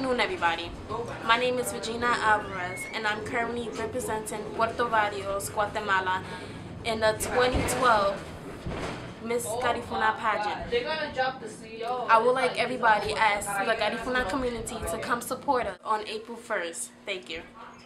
afternoon, everybody. My name is Regina Alvarez, and I'm currently representing Puerto Barrios, Guatemala, in the 2012 Miss Garifuna pageant. I would like everybody as the Garifuna community to come support us on April 1st. Thank you.